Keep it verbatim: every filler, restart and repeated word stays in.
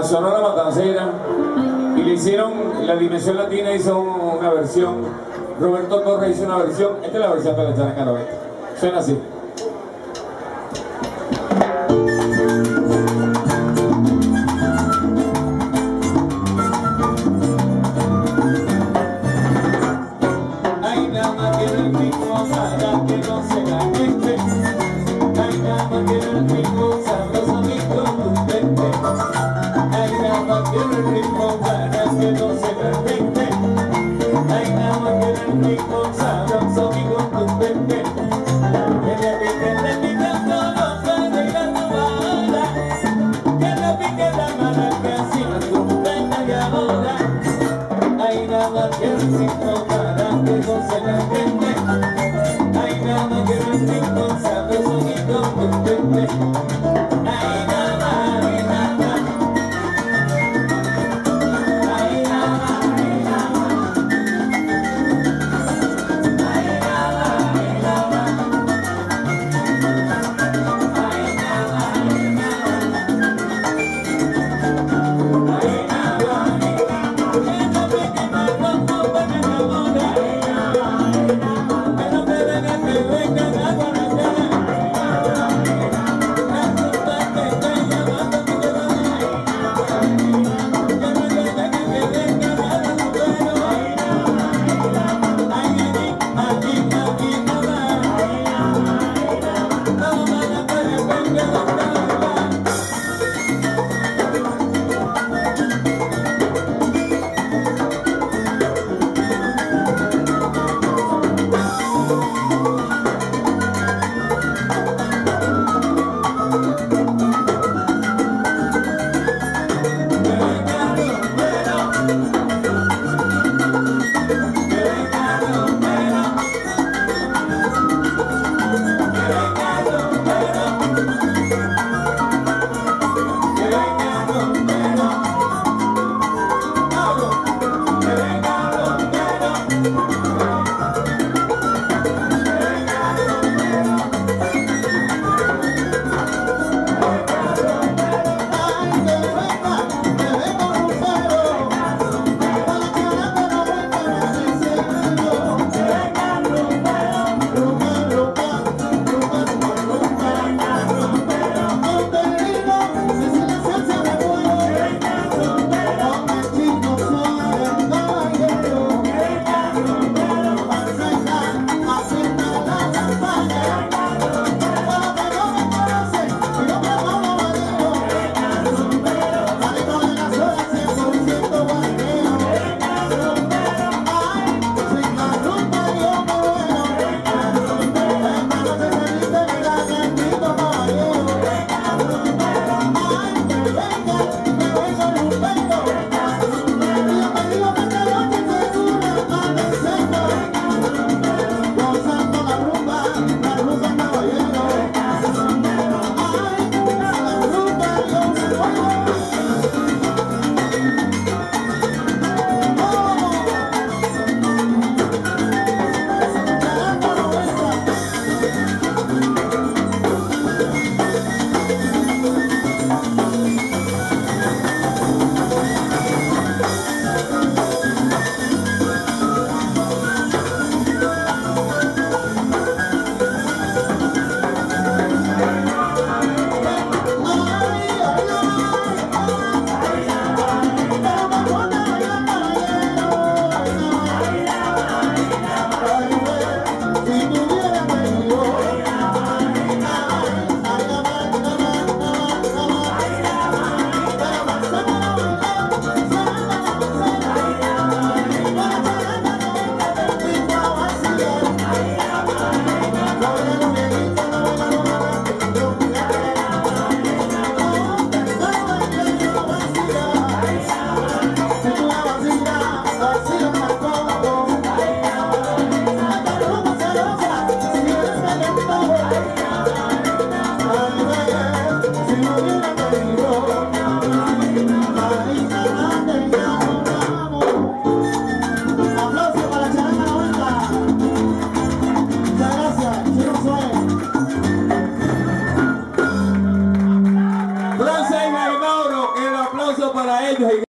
Sonora Matancera y le hicieron, la Dimensión Latina hizo una versión, Roberto Torres hizo una versión, esta es la versión de la Charanga noventa, suena así. Hay nada más que el ritmo para que no se la gente, hay nada más que el ritmo sabroso y contundente. El ritmo para que no se permite. Hay nada más que el ritmo sabroso y contundente. Que le pique, le pique todo para ir a tu bala. Que le pique la mala que así la trompeta y ahora. Hay nada más que el ritmo para que no se permite. Hay nada más que el ritmo sabroso y contundente. Hay nada más, hay nada más. Para para ellos.